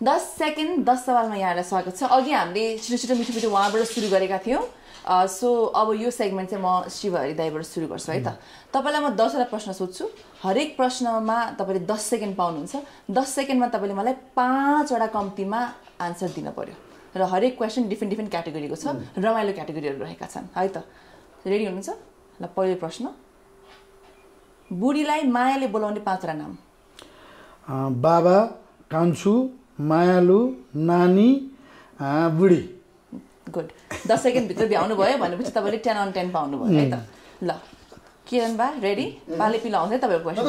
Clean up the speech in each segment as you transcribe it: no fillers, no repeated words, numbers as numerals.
10 second 10 सवालमा यहाँलाई स्वागत छ। अघि हामीले छिटो मिठो मिठो उहाँबाट सुरु गरेका थियौँ। सो अब यो सेगमेन्ट चाहिँ म शिवहरि दाइबाट सुरु गर्छु है त। तपाईँलाई म 10 वटा प्रश्न सोध्छु। हरेक प्रश्नमा तपाईँले 10 सेकेन्ड पाउनुहुन्छ। 10 सेकेन्डमा तपाईँले मलाई 5 वटा कम्तीमा आन्सर दिन पर्यो र हरेक क्वेसन डिफ्रेन्ट क्याटेगोरीको छ, रमाइलो क्याटेगोरीहरू रहेका छन् है त। रेडी हुनुहुन्छ? ल पहिलो प्रश्न, बुढीलाई मायाले बोलाउने 5 वटा नाम। बाबा, कान्छु, मायालु, नानी, बुढी। गुड। 10 सेकेन्ड भित्र भ्याउनु भयो भनेपछि तपाईँले 10 on 10 पाउनु भयो है त। ल किरण बा रेडी? पाले पिलो आउँछ है तपाईँको क्वेसन।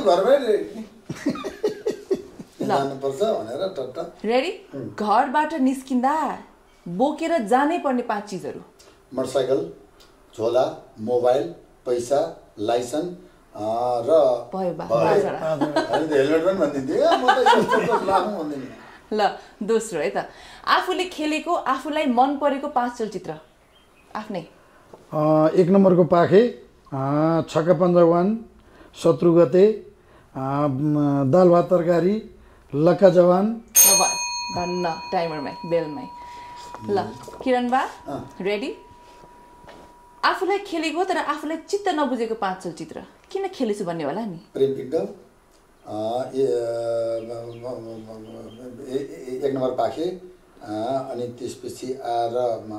रेडी? घरबाट निस्किँदा बोकेर जानै पर्ने 5 चिजहरू। मोटरसाइकल, झोला, मोबाइल, पैसा, लाइसेन्स र भयो बा। ल दोस्रो है त, आफूले खेलेको आफूलाई मन परेको 5 चलचित्र आफ्नै। 1 नम्बरको पाखे, छक्का पञ्जा 1, शत्रु गते, दाल भात तरकारी, लक्का जवान। धन्न टाइमरमै बेलमै। ल किरण बा रेडी? आफूलाई खेलेको तर आफूलाई चित्त नबुझेको 5 चलचित्र। किन खेलेछु भन्ने होला नि? प्रेम पिण्ड, 1 नम्बर पाखे, अनि त्यसपछि आएर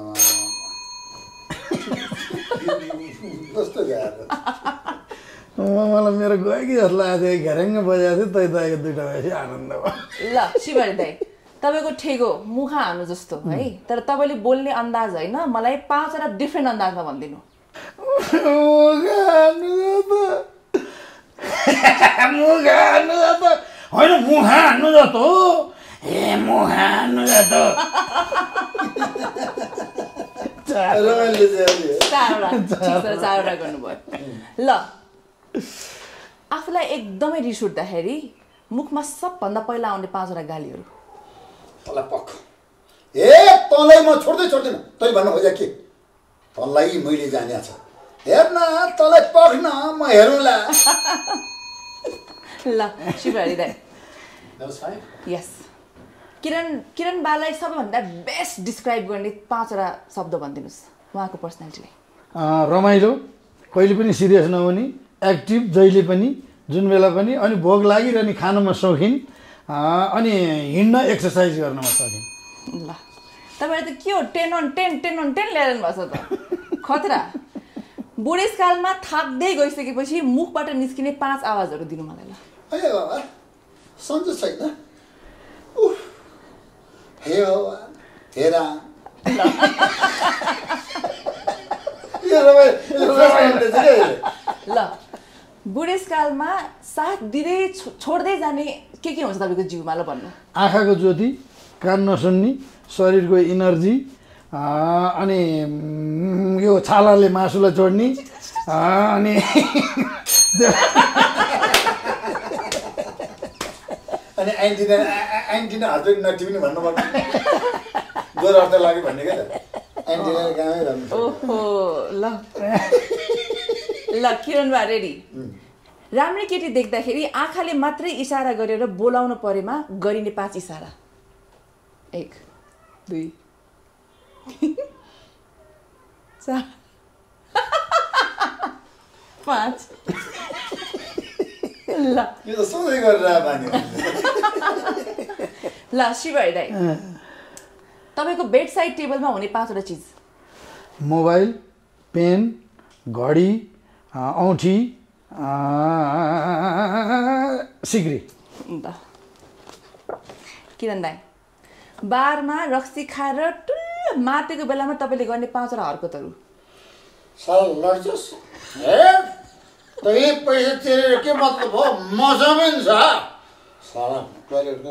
कस्तो गएर मलाई मेरो गयो कि जस्तो लागेको थियो। घ्यारेङ्ग बजाएको थियो, तैको 2टा भएपछि आनन्द भयो। ल शिवहरि दाइ, तपाईँको ठेगो मुखा हानु जस्तो है, तर तपाईँले बोल्ने अन्दाज होइन, मलाई 5 वटा डिफ्रेन्ट अन्दाजमा भनिदिनु। होइन मुखा हान्नु जस्तो। ए मुखा हान्नु जस्तो। 4 वटा गर्नुभयो। ल आफूलाई एकदमै रिस उठ्दाखेरि मुखमा सबभन्दा पहिला आउने 5 वटा गालीहरू। तँलाई पख, ए तँलाई म छोड्दैन, तैँले भन्नु खोजे के? तँलाई मैले जाने छ, हेर्न तँलाई पख्न म हेरौँला। ल शिवहरि दाइ। यस। किरण बालाई सबैभन्दा बेस्ट डिस्क्राइब गर्ने 5 वटा शब्द भनिदिनुहोस् उहाँको पर्सनालिटीलाई। रमाइलो, कहिले पनि सिरियस नहुने, एक्टिभ जहिले पनि, जुन बेला पनि, अनि भोग लागिरहने खानमा शौखिन, अनि हिँड्न एक्सर्साइज गर्नमा शौखिन। ल तपाईँले त के हो 10 on 10 ल्याइरहनु भएको छ त, खतरा। बुढेसकालमा थाक्दै गइसकेपछि मुखबाट निस्किने 5 आवाजहरू दिनु मलाई। ल अरे बाबा सन्चो छैन, हे भगवान हेरा। ल बुढेसकालमा साथ दिँदै छोड्दै जाने के हुन्छ तपाईँको जिउमा? ल भन्नु। आँखाको ज्योति, कान नसुन्ने, शरीरको इनर्जी, अनि यो छालाले मासुलाई छोड्ने, अनि एन्टिना हात नटिप्ने भन्नु पर्छ। जोर अर्थ लाग्यो भन्ने क्या त, एन्टिना गामै भन्नु। ओहो ल ल किरण बा रेडी? राम्रै केटी देख्दाखेरि आँखाले मात्रै इसारा गरेर बोलाउनु परेमा गरिने 5 इसारा। 1 2 4 5। ल यो त सधैँ गरेर बानी। ल शिवहरि दाइ, तपाईँको बेड साइड टेबलमा हुने 5 वटा चिज। मोबाइल, पेन, घडी, औँठी, सिक्री। किरण दाइ, बारमा रक्सी खाएर टुल्ल मातेको बेलामा तपाईँले गर्ने 5 वटा हरकतहरू। साल लड्छस्, हे तै पैसा तिरेर के मतलब हो? मजामै छ साला टोयलेट।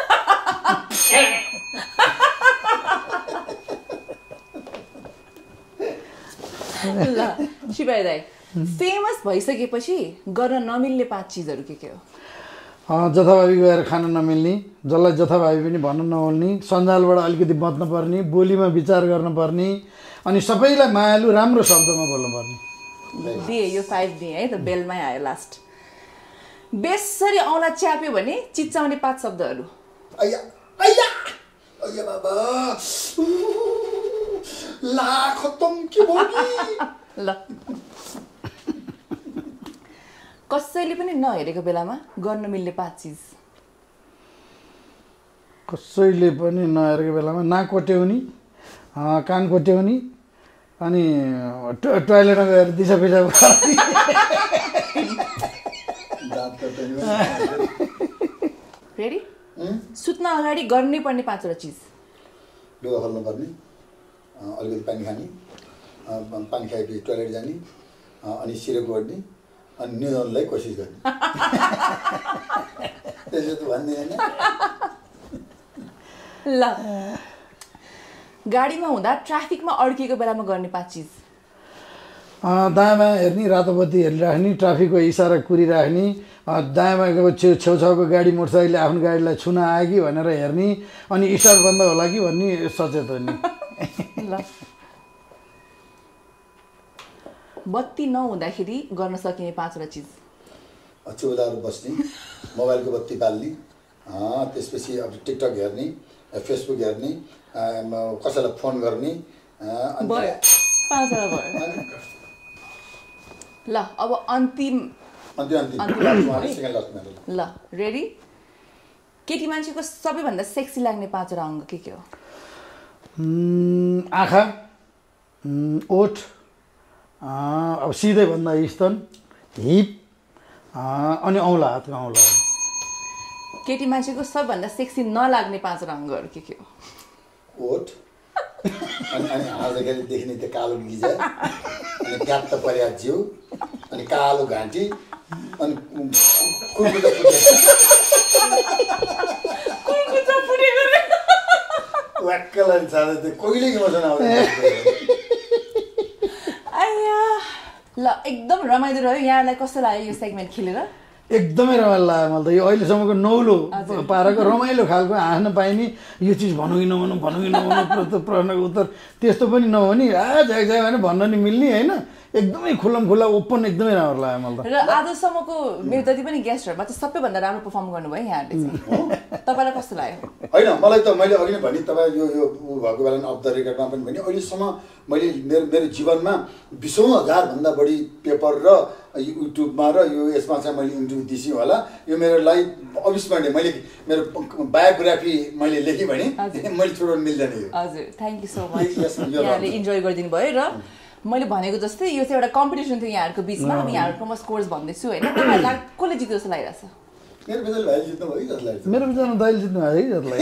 ल शिवहरि दाइ, फेमस भइसकेपछि गर्न नमिल्ने 5 चिजहरू के हो? जथाभावी गएर खान नमिल्ने, जसलाई जथाभावी पनि भन्न नहुने, सञ्जालबाट अलिकति बच्न पर्ने, बोलीमा विचार गर्न पर्ने, अनि सबैलाई मायालु राम्रो शब्दमा बोल्नु पर्ने। दिए यो 5 दिए है त, बेलमै आयो लास्ट। बेसरी औँला च्याप्यो भने चिच्चाउने 5 शब्दहरू। अय्या अయ్య बाबा ला खत्तम के भयो नि ल कसैले पनि नहेरेको बेलामा गर्न मिल्ने 5 चीज कसैले पनि नहेरेको बेलामा नाक कोट्याउने कान कोट्याउने अनि टोयलेटमा गएर दिशा पिसाब गर्ने रेडी सुत्न अगाडि गर्नै पर्ने 5 वटा चीज लुगा खोल्नु पर्ने अलिकति पानी खाने पानी खाएपछि टोयलेट जाने अनि सिरक गर्ने अनि न्युजनलाई कोसिस गर्ने त्यसो त भन्दैन ल गाडीमा हुँदा ट्राफिकमा अड्किएको बेलामा गर्ने 5 चीज दायाँमा हेर्ने रातो बत्ती हेरिराख्ने ट्राफिकको इसारा कुरिराख्ने दायाँमा छेउछाउको गाडी मोटरसाइकलले आफ्नो गाडीलाई छुन आयो कि भनेर हेर्ने अनि स्टार बन्द होला कि भन्ने सचेत हुने ल बत्ती नहुँदाखेरि गर्न सकिने 5 वटा चीज चौधारो बस्ने मोबाइलको बत्ती बाल्ने त्यसपछि अब टिकटक हेर्ने फेसबुक हेर्ने कसैलाई फोन गर्ने भयो 5 वटा भयो ल अब अन्तिम ल रेडी केटी मान्छेको सबैभन्दा सेक्सी लाग्ने 5 वटा अङ्ग के हो आँखा ओठ अब सिधै भन्दा स्तन हिप अनि औँला हातको औँला केटी मान्छेको सबभन्दा सेक्सी नलाग्ने 5 वटा अङ्गहरू के हो ओठ अनि हाँस्दाखेरि देखिने त्यो कालो गिजा अनि ग्याप त पर्या जिउ अनि कालो घाँटी अनि वाक्कलाई छाड्दै त्यो कहिले इमोसन आउँदैन ल एकदम रमाइलो रह्यो यहाँलाई कस्तो लाग्यो यो सेगमेन्ट खेलेर एकदमै रमाइलो लाग्यो मलाई त यो अहिलेसम्मको नौलो पाराको रमाइलो खालको हाँस्न पाइने यो चिज भनौँ कि नभनौँ प्रश्नको उत्तर त्यस्तो पनि नहुने झ्याक झ्याक भने भन्न नि मिल्ने होइन एकदमै खुल्लम खुल्ला ओपन एकदमै राम्रो लाग्यो मलाई र आजसम्मको मेरो जति पनि गेस्टहरूमा चाहिँ सबैभन्दा राम्रो पर्फर्म गर्नुभयो यहाँहरूले चाहिँ तपाईँलाई कस्तो लाग्यो होइन मलाई त मैले अघि नै भने तपाईँ यो भएको बेलामा अफ द रेकर्डमा पनि भने अहिलेसम्म मैले मेरो जीवनमा 20,000 भन्दा बढी पेपर र युट्युबमा र यो यसमा चाहिँ मैले इन्टरभ्यू दिएँ होला यो मेरो लागि अविस्मरणीय मैले मेरो बायोग्राफी मैले लेखेँ भने मैले छोड्न मिल्दैन यो हजुर थ्याङ्क यू सो मच यहाँले इन्जोय गरिदिनु भयो र मैले भनेको जस्तै यो चाहिँ एउटा कम्पिटिसन थियो यहाँहरूको बिचमा अब यहाँहरूको म स्कोर्स भन्दैछु होइन तपाईँहरूलाई कसले जित्यो जस्तो लागिरहेछ मेरो विचारमा दाइले जित्नु भयो है जसलाई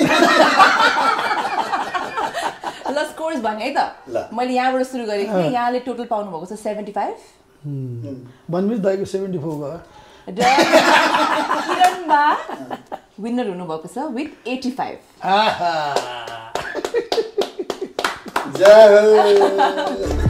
ल स्कोर्स भने है त मैले यहाँबाट सुरु गरेको थिएँ यहाँले टोटल पाउनु भएको छ 75 भन्नुहोस् दाइको 74 भयो र किरण बा विनर हुनुभएको छ विथ 85 जय हो